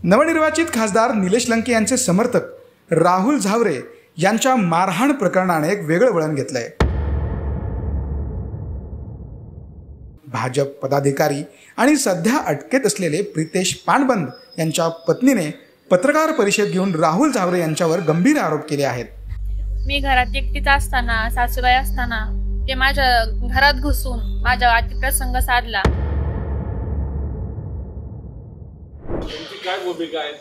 नवनिर्वाचित खासदार निलेश लंके यांचे समर्थक राहुल झावरे यांच्या मारहाण प्रकरणाने एक वेगळं वळण घेतलंय। भाजप पदाधिकारी आणि सध्या अटकेत असलेले प्रितेश पानबंद यांच्या पत्नीने पत्रकार परिषद घेऊन राहुल झावरे यांच्यावर गंभीर आरोप केले आहेत। मी घरात एकटीच असताना सासूबाई असताना ते माझ्या घरात घुसून माझ्या अतिप्रसंग साधला। काय भूमिका आहे?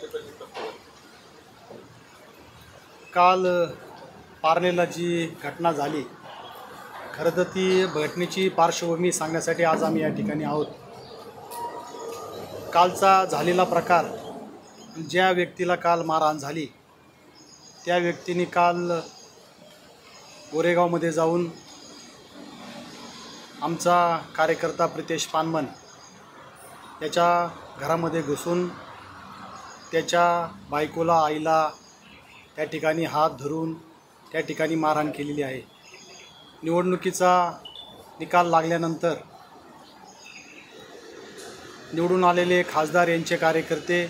काल पारनेरला जी घटना झाली, खरं तर ती घटनेची पार्श्वभूमी सांगण्यासाठी आज आम्ही या ठिकाणी आहोत। कालचा झालेला प्रकार, ज्या व्यक्तीला काल मारहाण झाली त्या व्यक्तीने काल गोरेगावमध्ये जाऊन आमचा कार्यकर्ता प्रितेश पानबंद त्याच्या घरामध्ये घुसून त्याच्या बायकोला, आईला त्या ठिकाणी हात धरून त्या ठिकाणी मारहाण केलेली आहे। निवडणुकीचा निकाल लागल्यानंतर निवडून आलेले खासदार यांचे कार्यकर्ते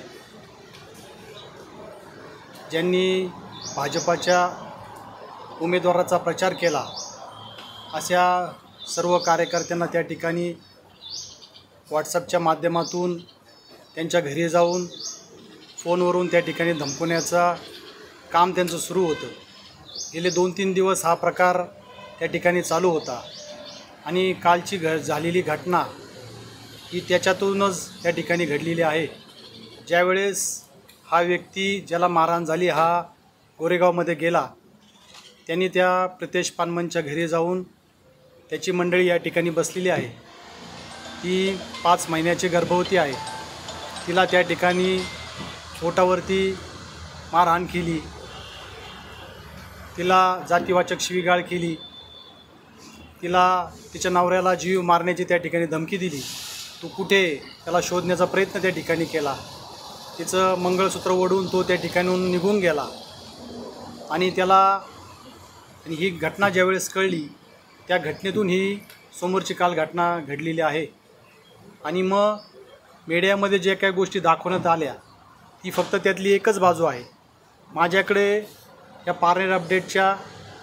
ज्यांनी भाजपाच्या उमेदवाराचा प्रचार केला, अशा सर्व कार्यकर्त्यांना त्या ठिकाणी व्हॉट्सअपच्या माध्यमातून त्यांच्या घरी जाऊन फोनवरून त्या ठिकाणी धमकवण्याचा काम त्यांचं सुरू होतं। गेले 2-3 दिवस हा प्रकार त्या ठिकाणी चालू होता आणि कालची झालेली घटना ही त्याच्यातूनच त्या ठिकाणी घडलेली आहे। ज्यावेळेस हा व्यक्ती ज्याला मारहाण झाली हा गोरेगावमध्ये गेला, त्यांनी त्या प्रितेश पानबंदच्या घरी जाऊन त्याची मंडळी या ठिकाणी बसलेली आहे। ती 5 महिन्याची गर्भवती आहे। तिला त्या ठिकाणी पोटावरती मारहाण केली, तिला जातीवाचक शिवीगाळ केली, तिला तिच्या नवऱ्याला जीव मारण्याची त्या ठिकाणी धमकी दिली। तो कुठे त्याला शोधण्याचा प्रयत्न त्या ठिकाणी केला। तिचं मंगळसूत्र ओढून तो त्या ठिकाणून निघून गेला आणि ही घटना ज्यावेळेस कळली त्या घटनेतून ही समोरची काल घटना घडलेली आहे। आणि मग मीडियामध्ये जे काही गोष्टी दाखवण्यात आल्या ती फक्त त्यातली एकच बाजू आहे। माझ्याकडे या पारनेर अपडेटच्या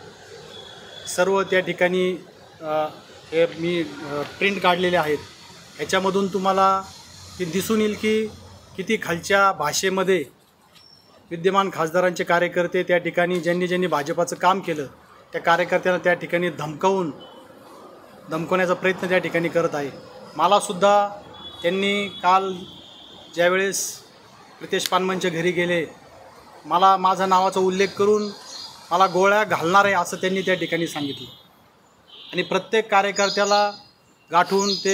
सर्व त्या ठिकाणी हे मी प्रिंट काढलेले आहेत। ह्याच्यामधून तुम्हाला ते दिसून येईल की किती खालच्या भाषेमध्ये विद्यमान खासदारांचे कार्यकर्ते त्या ठिकाणी ज्यांनी भाजपाचं काम केलं त्या कार्यकर्त्यांना त्या ठिकाणी धमकवण्याचा प्रयत्न त्या ठिकाणी करत आहे। मलासुद्धा त्यांनी काल ज्यावेळेस प्रितेश पानबंदच्या घरी गेले, मला माझा नावाचा उल्लेख करून मला गोळ्या घालणार आहे असं त्यांनी त्या ठिकाणी सांगितलं आणि प्रत्येक कार्यकर्त्याला गाठून ते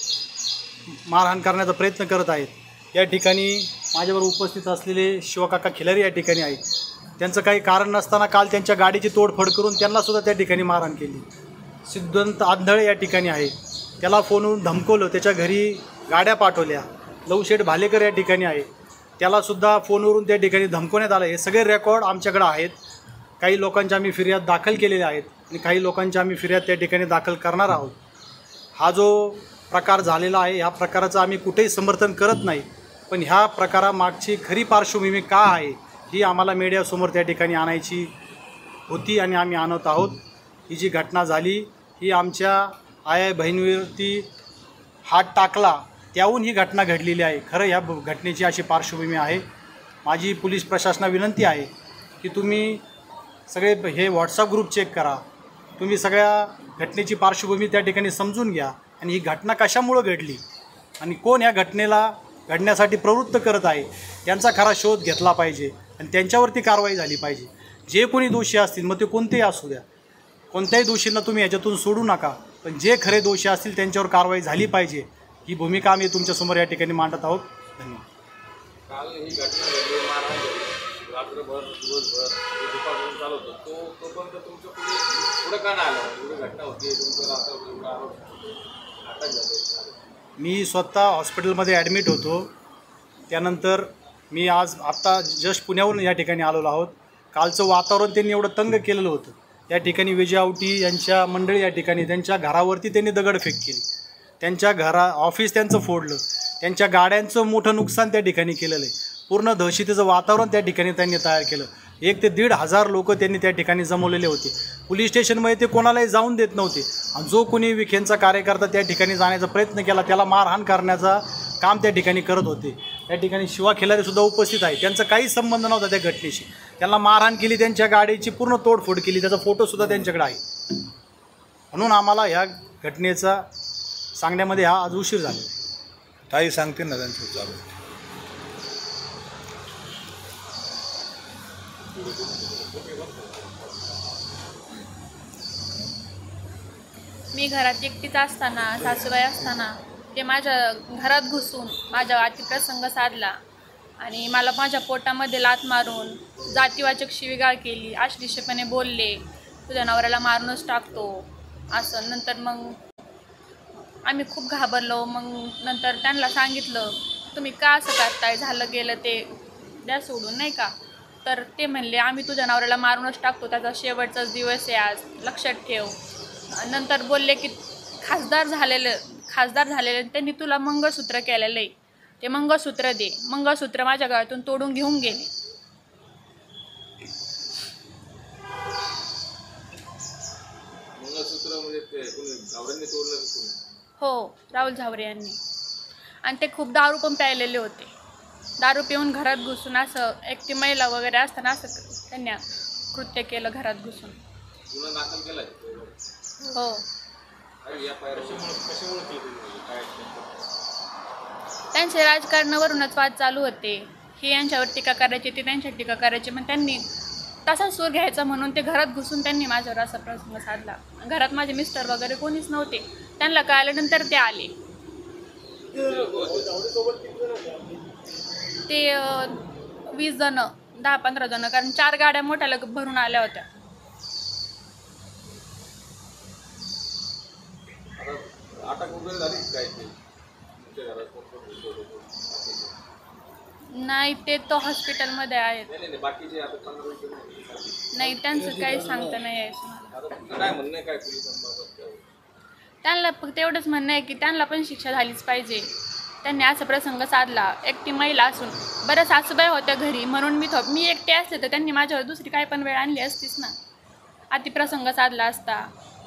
मारहाण करण्याचा प्रयत्न करत आहेत। या ठिकाणी माझ्यावर उपस्थित असलेले शिवकाका खिलारी या ठिकाणी आहेत। त्यांचं काही कारण नसताना काल त्यांच्या गाडीची तोडफोड करून त्यांनासुद्धा त्या ठिकाणी मारहाण केली। सिद्धांत आंधळे या ठिकाणी आहे, त्याला फोनवरून धमकवलं, त्याच्या घरी गाड्या पाठवल्या। लवशेठ भालेकर या ठिकाणी आहे, त्यालासुद्धा फोनवरून त्या ठिकाणी धमकवण्यात आलं। हे सगळे रेकॉर्ड आमच्याकडे आहेत। काही लोकांच्या आम्ही फिर्याद दाखल केलेल्या आहेत आणि काही लोकांच्या आम्ही फिर्याद त्या ठिकाणी दाखल करणार आहोत। हा जो प्रकार झालेला आहे ह्या प्रकाराचं आम्ही कुठेही समर्थन करत नाही, पण ह्या प्रकारामागची खरी पार्श्वभूमी का आहे ही आम्हाला मीडियासमोर त्या ठिकाणी आणायची होती आणि आम्ही आणत आहोत। ही जी घटना झाली ही आमच्या आई बहिणीवरती हात टाकला त्याहून ही घटना घडलेली आहे। खरं ह्या घटनेची अशी पार्श्वभूमी आहे। माझी पोलीस प्रशासनाला विनंती आहे की तुम्ही सगळे हे व्हॉट्सअप ग्रुप चेक करा, तुम्ही सगळ्या घटनेची पार्श्वभूमी त्या ठिकाणी समजून घ्या आणि ही घटना कशामुळं घडली आणि कोण या घटनेला घडण्यासाठी प्रवृत्त करत आहे यांचा खरा शोध घेतला पाहिजे आणि त्यांच्यावरती कारवाई झाली पाहिजे। जे कोणी दोषी असतील मग ते कोणतेही असू द्या, कोणत्याही दोषींना तुम्ही याच्यातून सोडू नका, पण जे खरे दोषी असतील त्यांच्यावर कारवाई झाली पाहिजे ही भूमिका आम्ही तुमच्यासमोर या ठिकाणी मांडत आहोत। धन्यवाद। काल ही घटना घडली, मारहाण झाली, रात्रभर दिवसभर दुपारपर्यंत चालू होतं, तोपर्यंत तुमचं पुढे का नाही आलं? एवढी घटना होती, तुमचं रात्रभर एवढा आरोप अटक झाले। मी स्वतः हॉस्पिटलमध्ये ॲडमिट होतो, त्यानंतर मी आत्ता जस्ट पुण्यावरून या ठिकाणी आलेलो आहोत। कालचं वातावरण त्यांनी एवढं तंग केलेलं होतं, या ठिकाणी विजय आवटी यांच्या मंडळी या ठिकाणी त्यांच्या घरावरती त्यांनी दगडफेक केली, त्यांच्या ऑफिस त्यांचं फोडलं, त्यांच्या गाड्यांचं मोठं नुकसान त्या ठिकाणी केलेलं आहे। पूर्ण दहशतीचं वातावरण त्या ठिकाणी त्यांनी तयार केलं. 1 ते 1,500 लोक त्यांनी त्या ठिकाणी जमवलेले होते. पोलीस स्टेशनमध्ये ते कोणालाही जाऊन देत नव्हते. आणि जो कोणी विखेंचा कार्यकर्ता त्या ठिकाणी जाण्याचा प्रयत्न केला त्याला मारहाण करण्याचा काम त्या ठिकाणी करत होते. त्या ठिकाणी शिवा खिलारीसुद्धा उपस्थित आहे. त्यांचा काही संबंध नव्हता त्या घटनेशी. त्यांना मारहाण केली, त्यांच्या गाडीची पूर्ण तोडफोड केली, त्याचा फोटोसुद्धा त्यांच्याकडे आहे. म्हणून आम्हाला ह्या घटनेचा सांगण्यामध्ये हा आज उशीर झाला. ताई सांगते ना त्यांचं चालू. मी घरात एकटीच असताना, सासूबाई असताना ते माझ्या घरात घुसून माझ्या अतिप्रसंग साधला आणि मला माझ्या पोटामध्ये लाथ मारून जातीवाचक शिवीगाळ केली, अश्लीषपणे बोलले, तुझ्या नवऱ्याला मारूनच टाकतो असं. नंतर मग आम्ही खूप घाबरलो. मग नंतर त्यांना सांगितलं, तुम्ही का असं करताय, झालं गेलं ते द्या सोडून, नाही का. तर ते म्हणले, आम्ही तुझ्या नवऱ्याला मारूनच टाकतो, त्याचा शेवटचाच दिवस आहे आज, लक्षात ठेव. नंतर बोलले की खासदार झालेले त्यांनी तुला मंगळसूत्र केलेलं आहे, ते मंगळसूत्र दे. मंगळसूत्र माझ्या गळ्यातून तोडून घेऊन गेले. मंगळसूत्र म्हणजे ते कोणी झावरेंनी तोडलं की कोणी? हो, राहुल झावरे यांनी. आणि ते खूप दारू पण प्यायलेले होते. दारू पिऊन घरात घुसून असं एकटी महिला वगैरे असताना असं त्यांनी कृत्य केलं घरात घुसून. गुन्हा दाखल केलाय? हो. या कशामुळे केलं काय? त्यांचे राजकारणावरूनच वाद चालू होते. हे यांच्यावर टीका करायची, ते त्यांच्यावर टीका करायची. मग त्यांनी तसा सूर घ्यायचा म्हणून ते घरात घुसून त्यांनी माझ्यावर असा प्रसंग साधला. घरात माझे मिस्टर वगैरे कोणीच नव्हते. त्यांना कळाल्यानंतर ते आले. ते 20 जण, 10-15 जण, कारण 4 गाड्या मोठ्या भरून आल्या होत्या. अटक वगैरे झाली काय ते? नाही, ते तो हॉस्पिटलमध्ये आहेत. नाही, बाकीचे आता 15-20 नाही, त्यांचं काही सांगता नाही आहे. काय म्हणणं आहे काय पोलिसांबाबत? त्यांना फक्त एवढंच म्हणणं आहे की त्यांना पण शिक्षा झालीच पाहिजे. त्यांनी असा प्रसंग साधला, एकटी महिला असून. बरं, सासूबाई होत्या घरी म्हणून मी एकटी असते तर त्यांनी माझ्यावर दुसरी काय पण वेळ आणली असतीच ना. अतिप्रसंग साधला असता.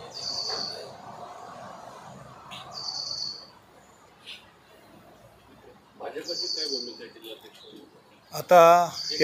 आता या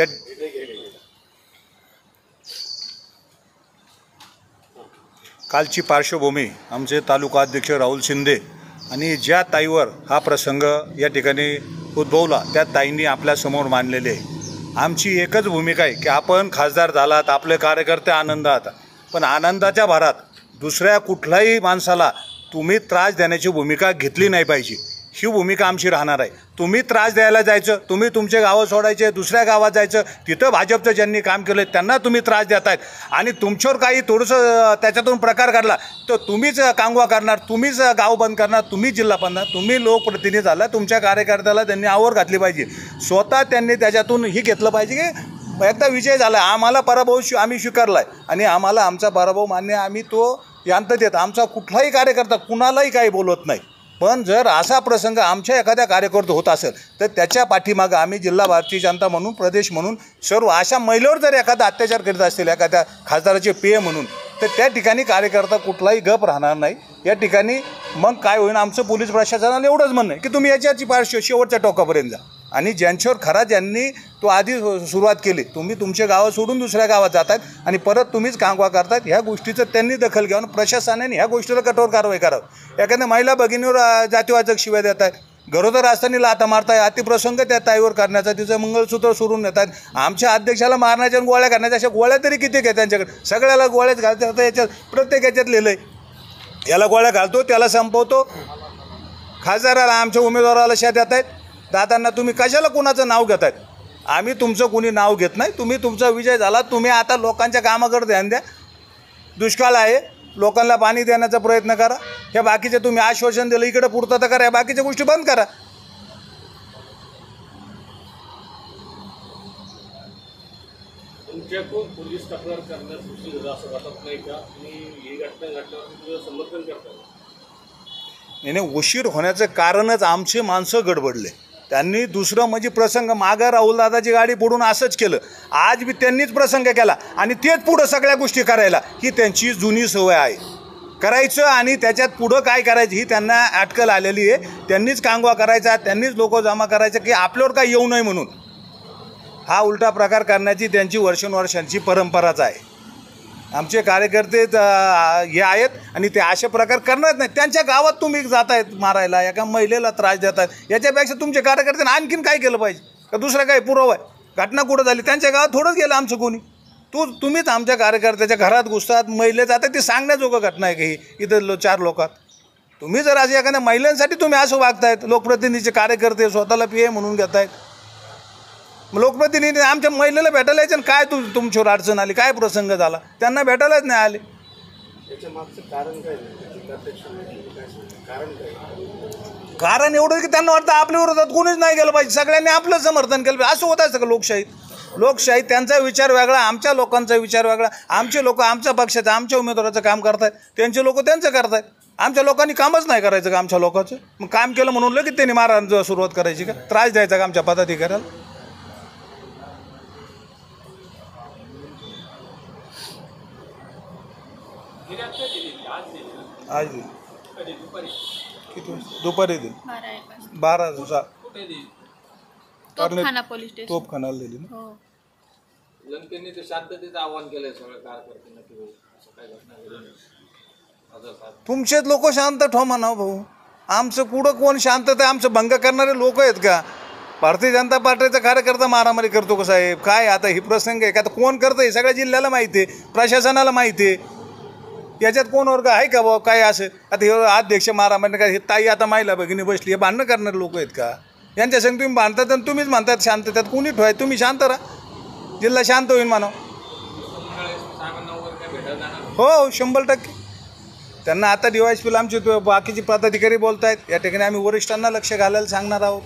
कालची पार्श्वभूमी आमचे तालुका अध्यक्ष राहुल शिंदे आणि ज्या ताईवर हा प्रसंग या ठिकाणी उद्भवला त्या ताईंनी आपल्यासमोर मांडलेले आहे. आमची एकच भूमिका आहे की आपण खासदार झालात, आपले कार्यकर्ते आनंदात, पण आनंदाच्या भरात दुसऱ्या कुठल्याही माणसाला तुम्ही त्रास देण्याची भूमिका घेतली नाही पाहिजे. ही भूमिका आमची राहणार आहे. तुम्ही त्रास द्यायला जायचं, तुम्ही तुमचे गावं सोडायचे, दुसऱ्या गावात जायचं, तिथं भाजपचं ज्यांनी काम केलं त्यांना तुम्ही त्रास देत आहेत आणि तुमच्यावर काही थोडंसं त्याच्यातून प्रकार घडला तर तुम्हीच कांगवा करणार, तुम्हीच गाव बंद करणार, तुम्हीच जिल्हा बंद, तुम्ही लोकप्रतिनिधी झाला. तुमच्या कार्यकर्त्याला त्यांनी आवर घातली पाहिजे. स्वतः त्यांनी त्याच्यातून ही घेतलं पाहिजे की एकदा विजय झाला, आम्हाला पराभव आम्ही स्वीकारला आहे आणि आम्हाला आमचा पराभव मान्य, आम्ही तो यांत देत. आमचा कुठलाही कार्यकर्ता कुणालाही काही बोलवत नाही. पण जर असा प्रसंग आमच्या एखाद्या कार्यकर्ते होत असेल तर त्याच्या पाठीमागं आम्ही जिल्हा भारतीय जनता म्हणून, प्रदेश म्हणून सर्व अशा महिलेवर जर एखादा अत्याचार करीत असतील एखाद्या खासदाराचे पेय म्हणून तर त्या ठिकाणी कार्यकर्ता कुठलाही गप राहणार नाही. या ठिकाणी मग काय होईल, आमचं पोलीस प्रशासनाला एवढंच म्हणणं आहे की तुम्ही याच्याची शेवटच्या टोकापर्यंत जा आणि ज्यांच्यावर खरा ज्यांनी तो आधी सुरुवात केली, तुम्ही तुमचे गावं सोडून दुसऱ्या गावात जातात आणि परत तुम्हीच कांगवा करतात. ह्या गोष्टीचं त्यांनी दखल घ्यावं, प्रशासनाने ह्या गोष्टीला कठोर कारवाई करावं. एखाद्या महिला भगिनीवर जातीवाचक शिव्या देत आहेत, गरोदर असताना लाथा मारताय, अतिप्रसंग त्या ताईवर करण्याचा, तिचं मंगळसूत्र सोडून येतात, आमच्या अध्यक्षाला मारण्याच्या आणि गोळ्या करण्याच्या. अशा गोळ्या तरी किती काय त्यांच्याकडे? सगळ्याला गोळ्याच घालतात. याच्यात प्रत्येक याच्यात लिहिलं आहे, याला गोळ्या घालतो, त्याला संपवतो. खासदाराला, आमच्या उमेदवाराला शा देत आहेत. दादांना तुम्ही कशाला कोणाचं नाव घेत आहेत? आम्ही तुमचं कुणी नाव घेत नाही. तुम्ही तुमचा विजय झाला, तुम्ही आता लोकांच्या कामाकडे ध्यान द्या. दुष्काळ आहे, लोकांना पाणी देण्याचा प्रयत्न करा. ह्या बाकीचे तुम्ही आश्वासन दिलं इकडे पुरतं तर करा, या बाकीच्या गोष्टी बंद करा. तुमच्याकडून पोलीस तक्रार करण्यास उशीर झाला असं वाटत नाही का? आणि ही घटना घडल्यावर तुझं समर्थन करतात? नाही, उशीर होण्याचं कारणच आमचे माणसं गडबडले. त्यांनी दुसरं म्हणजे प्रसंग मागं राहुलदादाची गाडी पुढून असंच केलं. आज बी त्यांनीच प्रसंग केला आणि तेच पुढं सगळ्या गोष्टी करायला ही त्यांची जुनी सवय आहे करायचं. आणि त्याच्यात पुढं काय करायचं ही त्यांना अटकल आलेली आहे. त्यांनीच कांगवा करायचा, त्यांनीच लोक जमा करायचं की आपल्यावर काय येऊ नये म्हणून. हा उलटा प्रकार करण्याची त्यांची वर्षानुवर्षांची परंपराच आहे. आमचे कार्यकर्ते हे आहेत आणि ते असे प्रकार करणार नाही. त्यांच्या गावात तुम्ही जातायत मारायला, एका महिलेला त्रास देतात, याच्यापेक्षा तुमचे कार्यकर्त्यांनी आणखीन काय केलं पाहिजे का दुसरा काय पुरावा आहे? घटना कुठं झाली? त्यांच्या गावात थोडंच गेलं आमचं कोणी. तुम्हीच आमच्या कार्यकर्त्याच्या घरात घुसतात, महिले जातात. ती सांगण्याजोगं घटना आहे की ही इथं 4 लोकात. तुम्ही जर असे एखाद्या महिलांसाठी तुम्ही असं वागतायत, लोकप्रतिनिधीचे कार्यकर्ते स्वतःला पीए म्हणून घेत आहेत. लोकप्रतिनिधी आमच्या महिलेला भेटायला यायचं, काय तुमच्यावर अडचण आली, काय प्रसंग झाला, त्यांना भेटायलाच नाही आले. कारण एवढं की त्यांना वाटतं आपल्या विरोधात कोणीच नाही गेलं पाहिजे, सगळ्यांनी आपलं समर्थन केलं पाहिजे. असं होत आहे सगळं लोकशाहीत त्यांचा विचार वेगळा, आमच्या लोकांचा विचार वेगळा. आमचे लोक आमच्या पक्षाचं, आमच्या उमेदवाराचं काम करतायत, त्यांचे लोक त्यांचं करतायत. आमच्या लोकांनी कामच नाही करायचं का आमच्या लोकांचं? मग काम केलं म्हणून लगेच त्यांनी मारायला सुरुवात करायची का? त्रास द्यायचा का आमच्या पदाधिकाऱ्याला? आज किती दुपारी दिली 12 तोपखाना पोलीस स्टेशन. तोपखानाला दिली ना. हो. लंकेंनी ते शांततेचं आव्हान केलंय सगळ्या कार्यकर्त्यांना की असं काय घटना घडू नये. तुमचेच लोक शांत ठेवा म्हणा भाऊ. आमचं कुठं कोण शांतता? आमचं भंग करणारे लोक आहेत का? भारतीय जनता पार्टीचा कार्यकर्ता मारामारी करतो का साहेब? काय आता ही प्रसंग आहे का? आता कोण करतं हे सगळ्या जिल्ह्याला माहिती आहे, प्रशासनाला माहिती आहे. याच्यात कोण वर्ग आहे का बाबा? काय असं आता हे अध्यक्ष मारामारी काय? हे ताई आता महिला भगिनी बसली, हे भांडणं करणारे लोक आहेत का? यांच्या संग तुम्ही भांडतात आणि तुम्हीच म्हणतात शांततेत. कोणी ठेवाय? तुम्ही शांत राहा, जिल्हा शांत होईल म्हणा. हो 100%. त्यांना आता DYSPला आमचे बाकीचे पदाधिकारी बोलत आहेत. या ठिकाणी आम्ही वरिष्ठांना लक्ष घालायला सांगणार आहोत.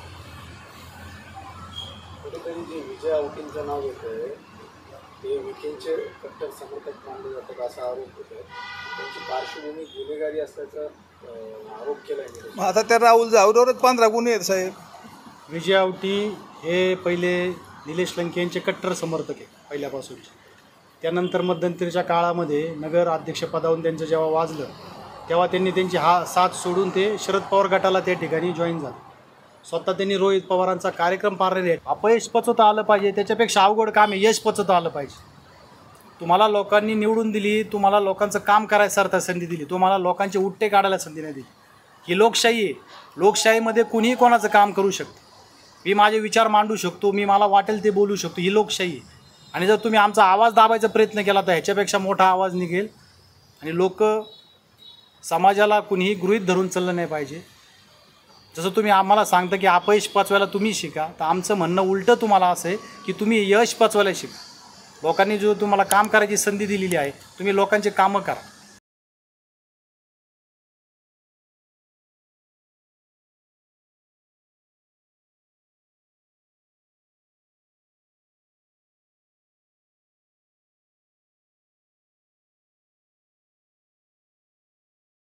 कुठेतरी जे विजय आवटींचं नाव येतं ते विखेंचे कट्टर समर्थक मानले जातात असा आरोप होतो. त्यांची पार्श्वभूमी गुन्हेगारी असल्याचा आरोप केला आहे. आता त्या राहुल जावरेवरच 15 गुन्हे आहेत साहेब. विजय आवटी हे पहिले निलेश लंके यांचे कट्टर समर्थक आहे पहिल्यापासूनचे. त्यानंतर मध्यंतरीच्या काळामध्ये नगर अध्यक्षपदावरून त्यांचं जेव्हा वाजलं तेव्हा त्यांनी त्यांची साथ सोडून ते शरद पवार गटाला त्या ठिकाणी जॉईन झाले. स्वतः त्यांनी रोहित पवारांचा कार्यक्रम पाळलेले. अपयश पचवता आलं पाहिजे, त्याच्यापेक्षा अवघड काम आहे यश पचवता आलं पाहिजे. तुम्हाला लोकांनी निवडून दिली, तुम्हाला लोकांचं काम करायसारखं संधी दिली, तुम्हाला लोकांचे उट्टे काढायला संधी नाही दिली. ही लोकशाही आहे. लोकशाहीमध्ये कुणीही कोणाचं काम करू शकतं. मी माझे विचार मांडू शकतो, मी मला वाटेल ते बोलू शकतो. ही लोकशाही आहे. आणि जर तुम्ही आमचा आवाज दाबायचा प्रयत्न केला तर ह्याच्यापेक्षा मोठा आवाज निघेल. आणि लोक समाजाला कुणीही गृहीत धरून चाललं नाही पाहिजे. जसं तुम्ही आम्हाला सांगता की अपयश पचवायला तुम्ही शिका, तर आमचं म्हणणं उलटं तुम्हाला असं आहे की तुम्ही यश पचवायला शिका. लोकांनी जो तुम्हाला काम करायची संधी दिलेली आहे, तुम्ही लोकांचे कामं करा.